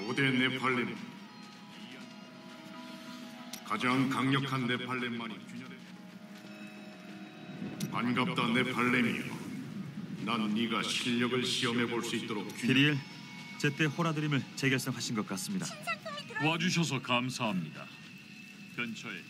고대 네팔렘, 가장 강력한 네팔렘만이 균열해. 반갑다 네팔렘이여. 난 네가 실력을 시험해 볼 수 있도록 기리엘, 제때 호라드림을 재결성하신 것 같습니다. 와주셔서 감사합니다. 근처에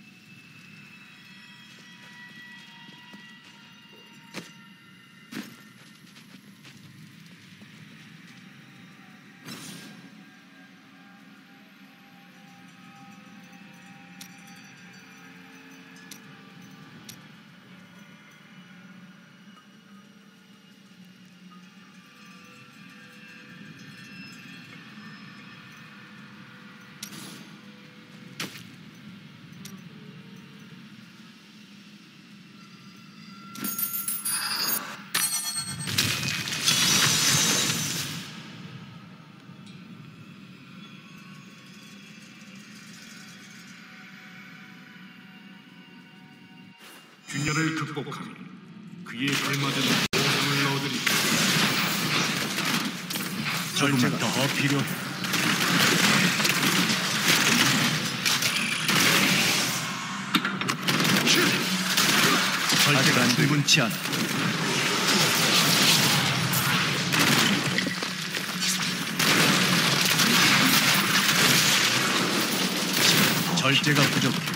균열을 극복하면 그에 걸맞은 보상을 얻으리라. 조금만 더 필요해. 절제가 충분치 않아. 절제가 부족해.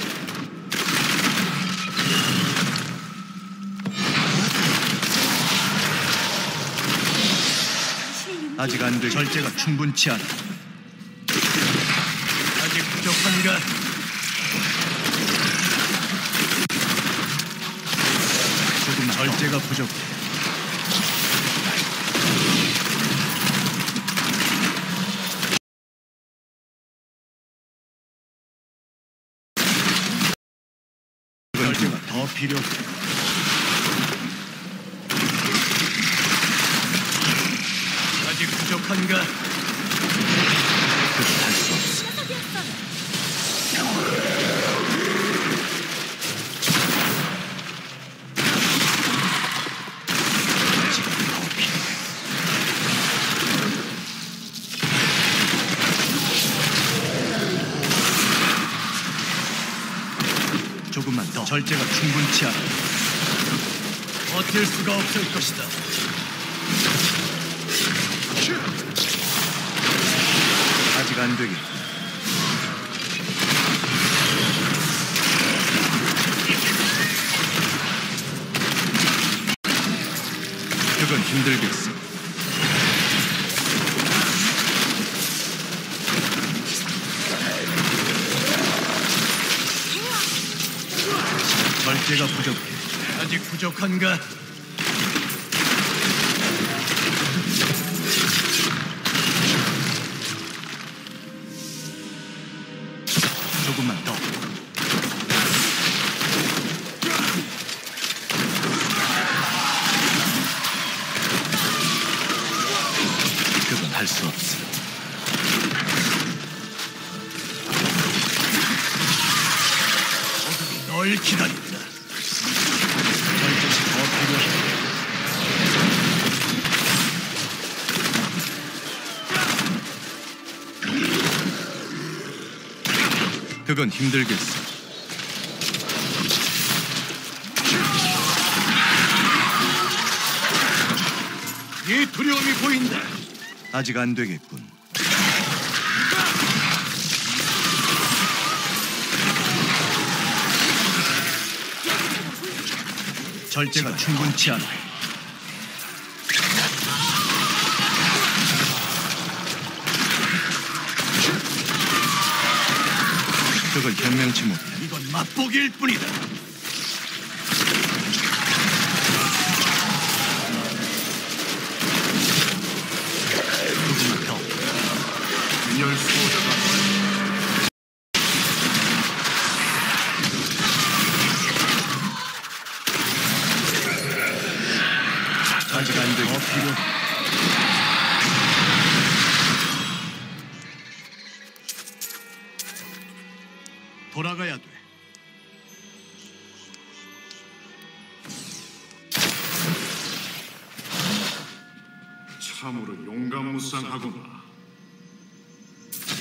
아직 안 돼. 절제가 충분치 않아. 아직 부족한가? 조금 절제가 부족해. 절제가 더 필요해. 아직 부족한가? 그렇게 할 수 없어. 지금 더 필요해. 조금만 더. 절제가 충분치 않아. 버틸 수가 없을 것이다. 아직 안 되겠다. 그건 힘들겠어. 절제가 부족해. 아직 부족한가? 조금만 더. 그건 할 수 없어. 어둠이 널 기다린다. 절제시 더 필요해. 그건 힘들겠어. 이 두려움이 보인다. 아직 안 되겠군. 절제가 충분치 않아. 그걸 변명치 못해. 이건 맛보기일 뿐이다. 조금만 더. 균열 수호자가 아직 안 돼. 더 필요해. 돌아가야 돼. 참으로 용감무쌍하구나.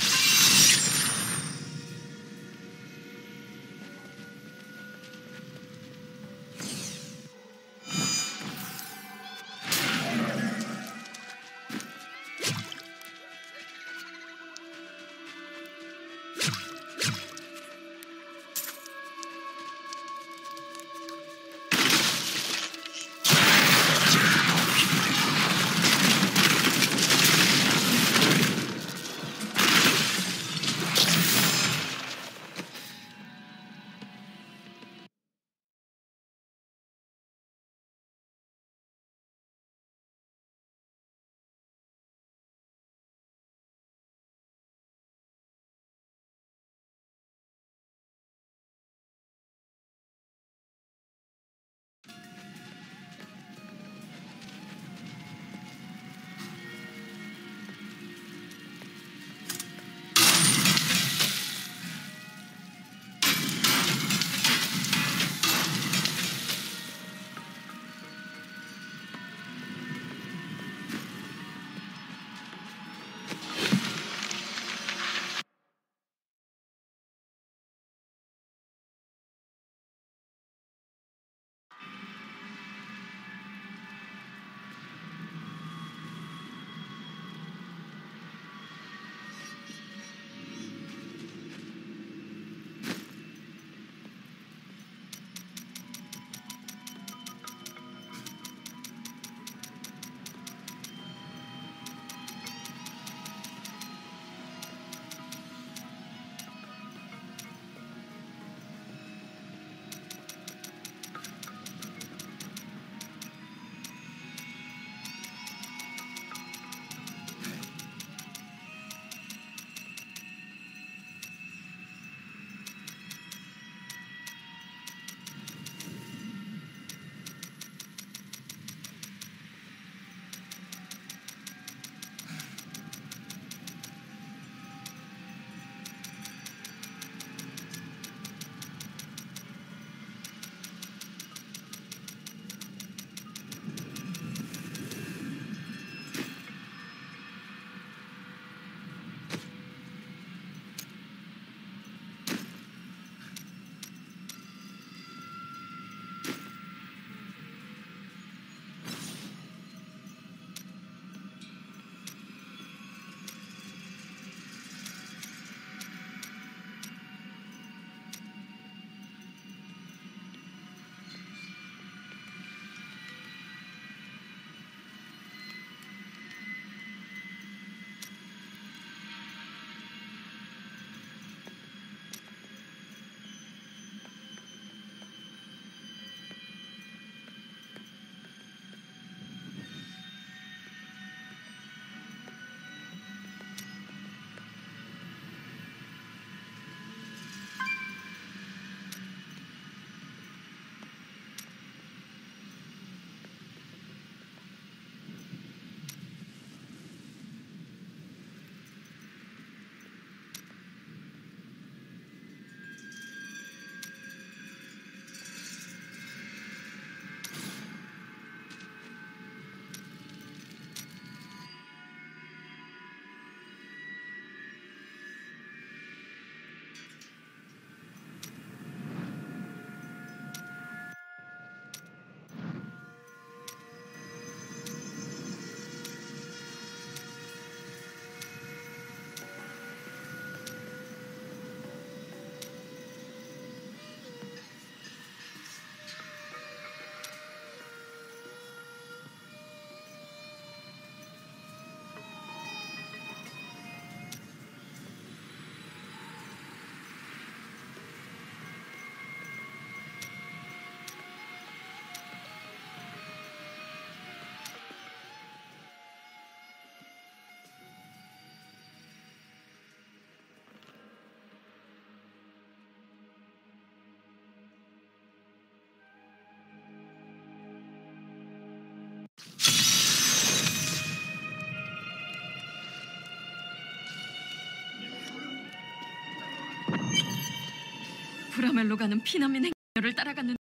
브라멜로 가는 피난민 행렬을 따라갔는데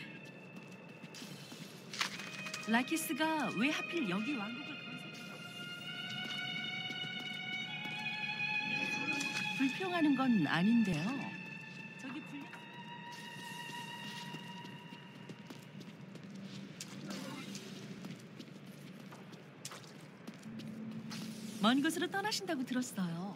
라키스가 왜 하필 여기 왕국을 불평하는 건 아닌데요. 저기 먼 곳으로 떠나신다고 들었어요.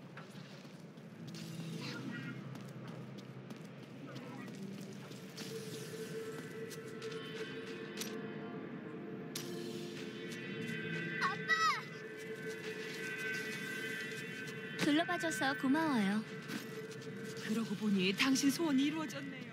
둘러봐줘서 고마워요. 그러고 보니 당신 소원이 이루어졌네요.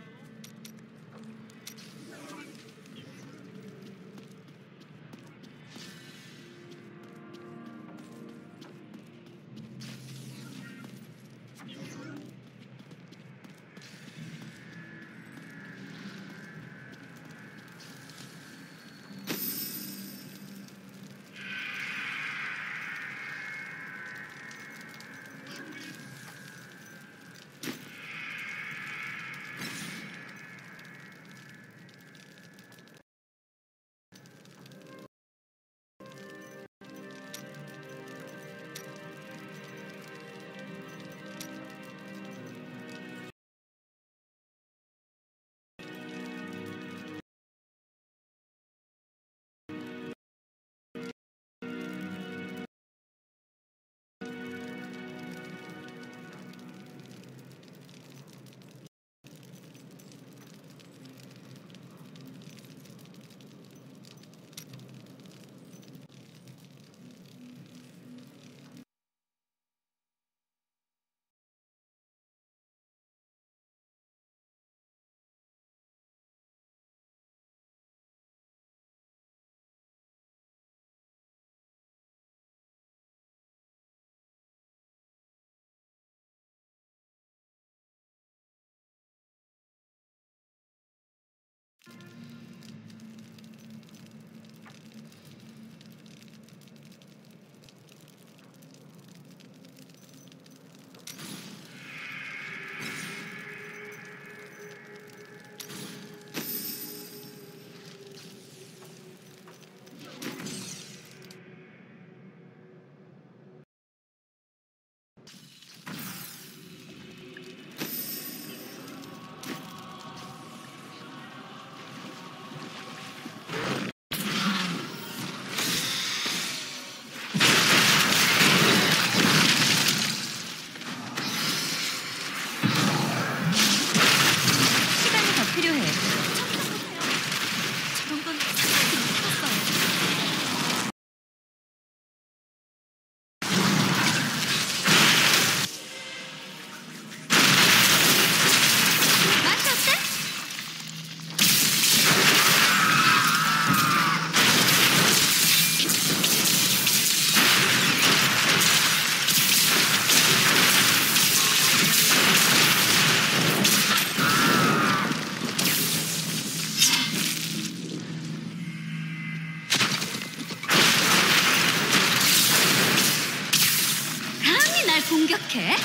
공격해?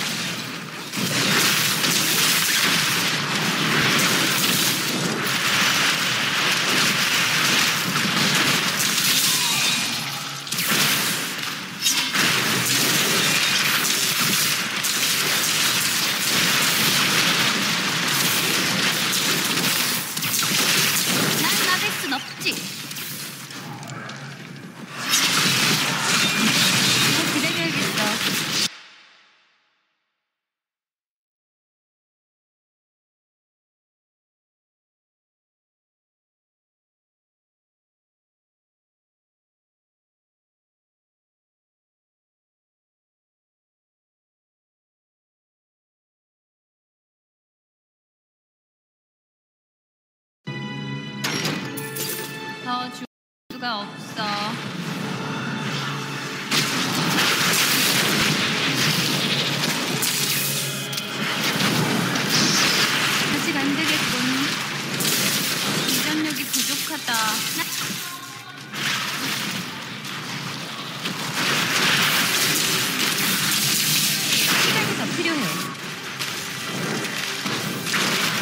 난 막을 순 없지. 기다려야겠어. 더 줄 수가 없어. 아직 안 되겠군. 이전력이 부족하다. 시간이 더 필요해.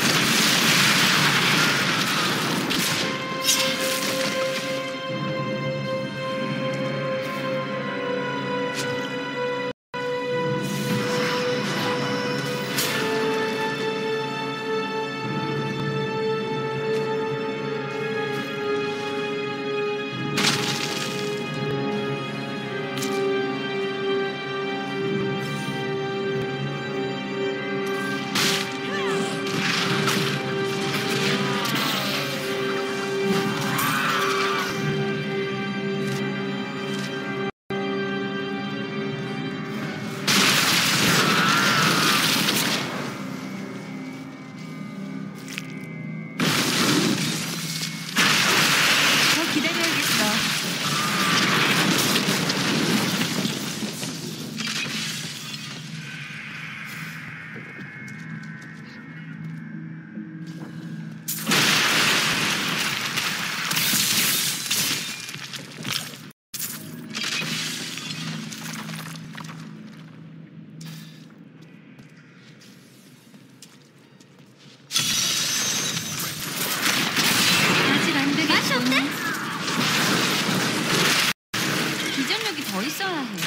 기전력이 더 있어야 해.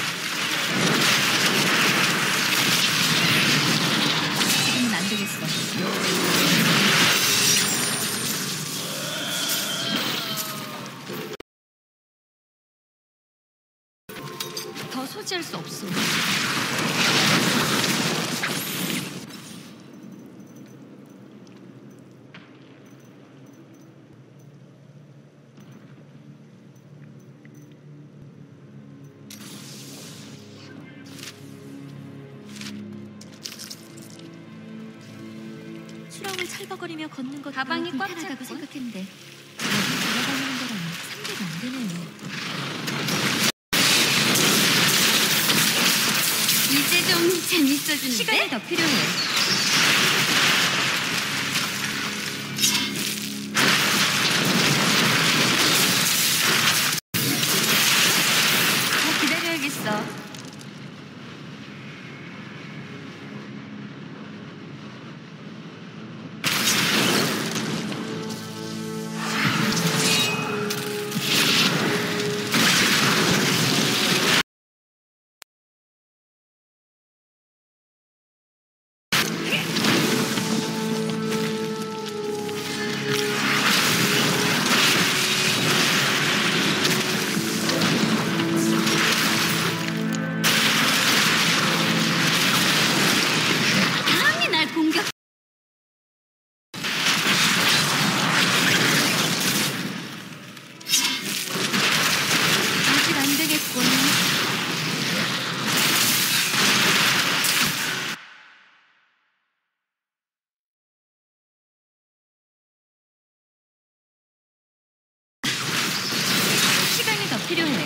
지금은 안 되겠어. 더 소지할 수 없어. 수렁을 철벅거리며 걷는 것도 가방이 꽉 불편하다고 찼군. 생각했는데 여기 돌아다니는 거랑 상대가 안 되네요. 이제 좀 재밌어지는데? 시간이 더 필요해. 더 기다려야겠어. 감히 날 공격. 아직 안 되겠군. 시간이 더 필요해.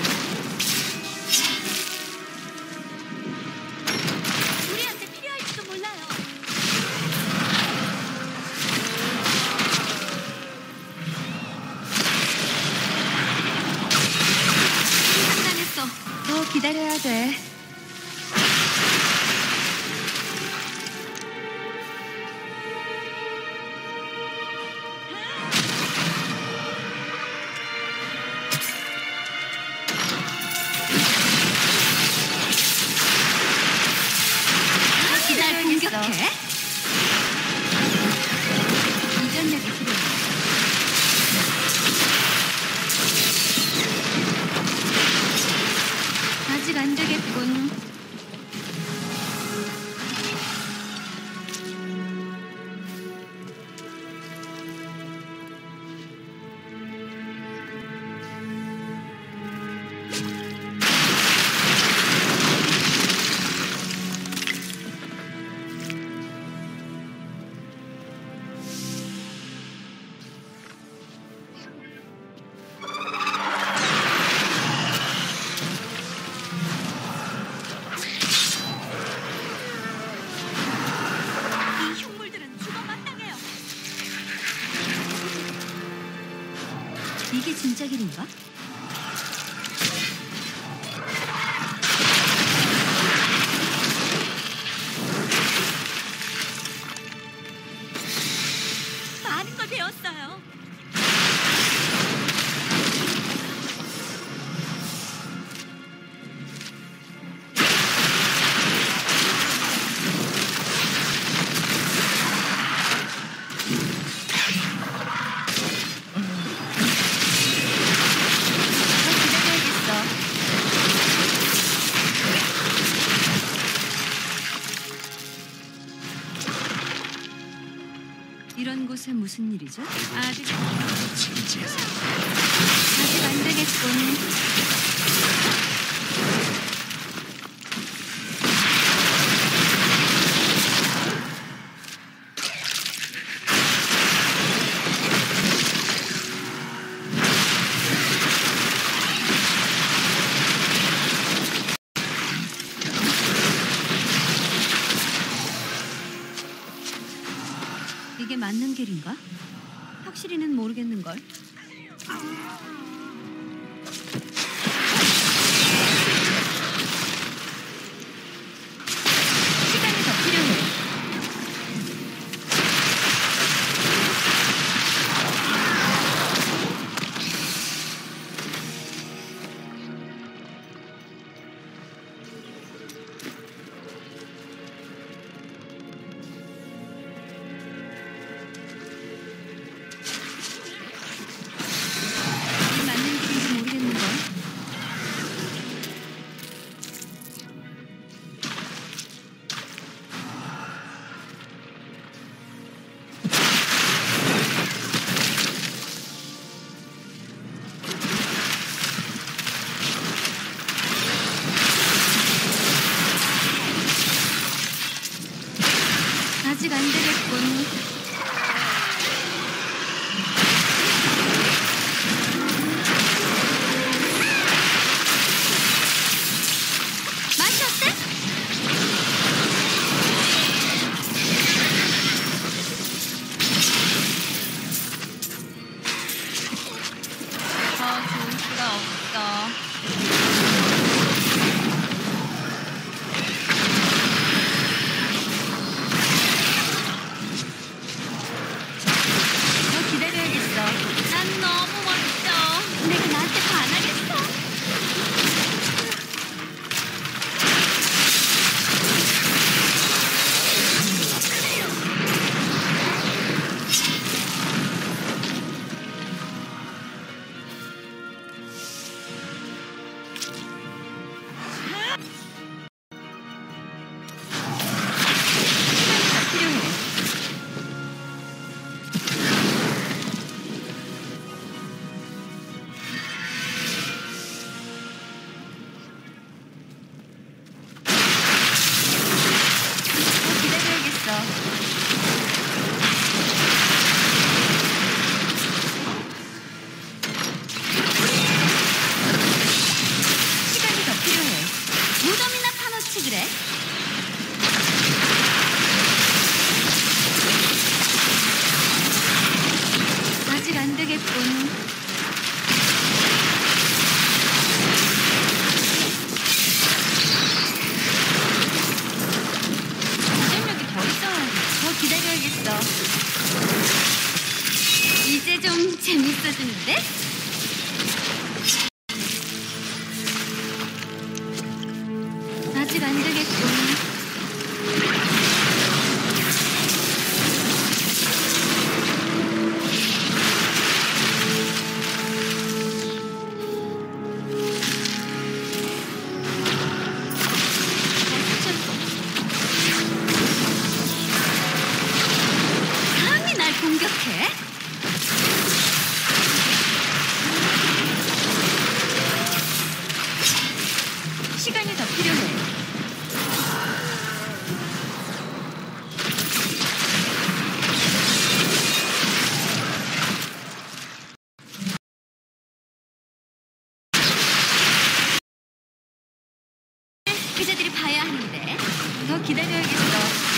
우리한테 필요할지도 몰라요. 상당했어. 더 기다려야 돼. 감히 날 공격해? 이전력이 필요해. 아직 안 되겠군. 이 흉물들은 죽어 마땅해요. 이게 진짜 길인가? 많은 걸 배웠어요. 더 기다려야겠어. 이런 곳에 무슨 일이죠? 아직 안 되겠군. 이게 맞는 길인가? 확실히는 모르겠는걸. 시간이 더 필요해. 그자들이 봐야 하는데. 더 기다려야겠어.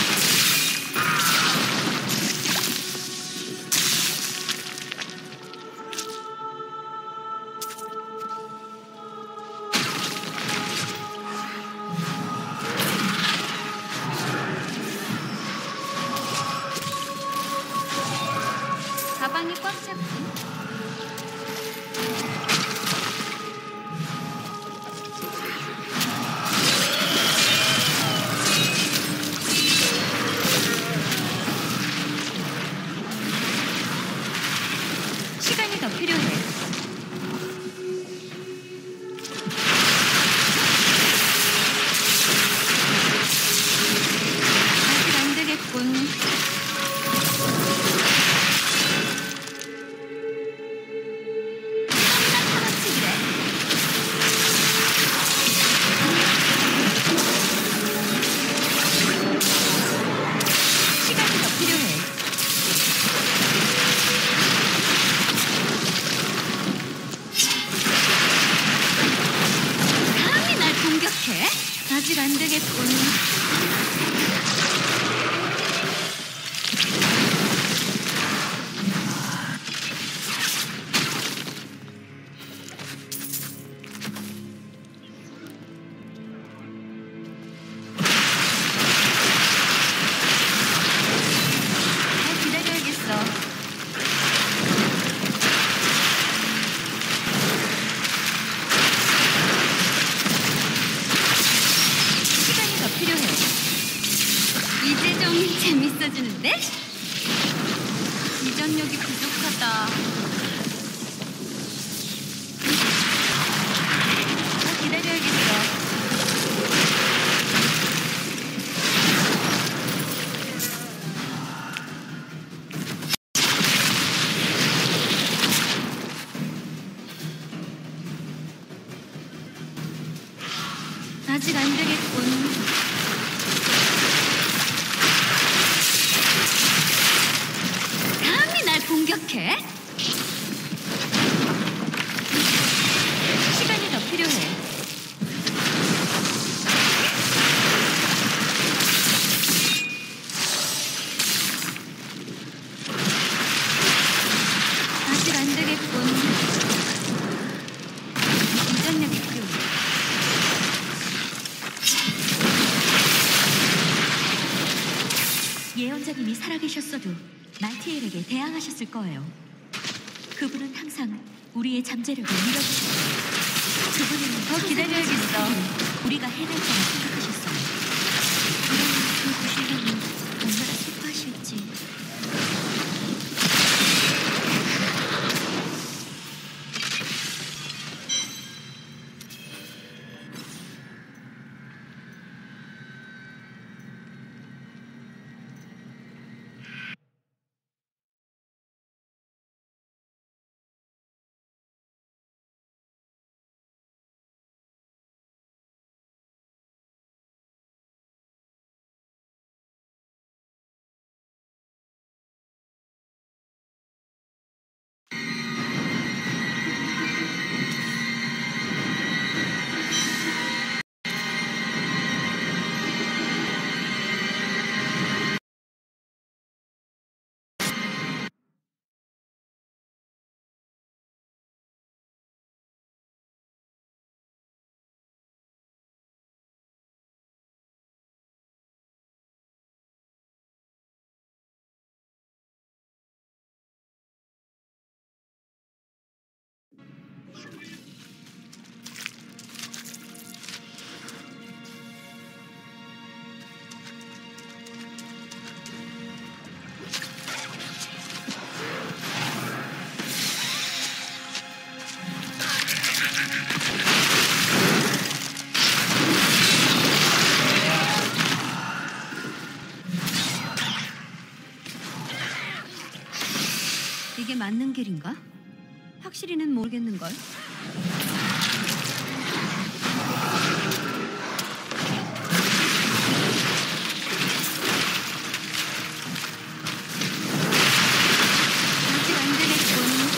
가방이 꽉 찼군. 시간이 더 필요해. 아직 안 되겠군. 시간이 더 필요해. 감히 날 공격해? 아직 안 되겠군. 더 기다려야겠어. 시간이 더 필요해. 이제 좀 재밌어지는데? 이전력이 부족하다. 더 기다려야겠어. 아직 안 되겠군. 감히 날 공격해? 시간이 더 필요해. 아직 안 되겠군. 이전력이 필요해. 예언자님이 살아계셨어도 말티엘에게 대항하셨을 거예요. 그분은 항상 우리의 잠재력을 밀어주셨어요. 그분은 더 기다려야겠어. 우리가 해낼 거라 생각하셨어요. 그러면 그 구실력이 얼마나 슬퍼하실지. 이게 맞는 길인가? 확실히는 모르겠는걸. 아직 안 되겠군.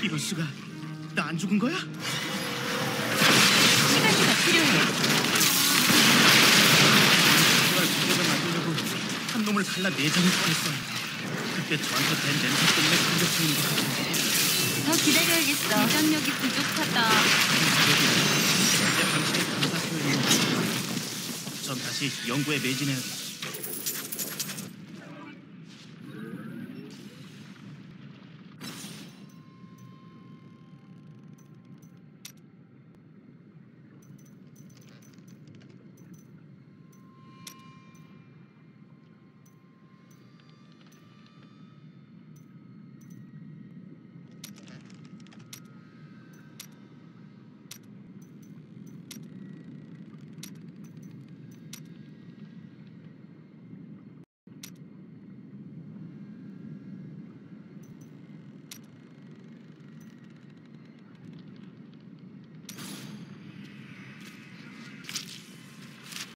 이럴 수가. 나 안 죽은 거야? 시간이 더 필요해. 그걸 제대로 만들려고 한 놈을 갈라 내장을 꺼냈어. 그때 저한테 된 냄새 때문에 공격 중인 것 같아. 더 기다려야겠어. 장력이 부족하다. 내 당신의 감사 표현이 전 다시 연구에 매진해야 돼.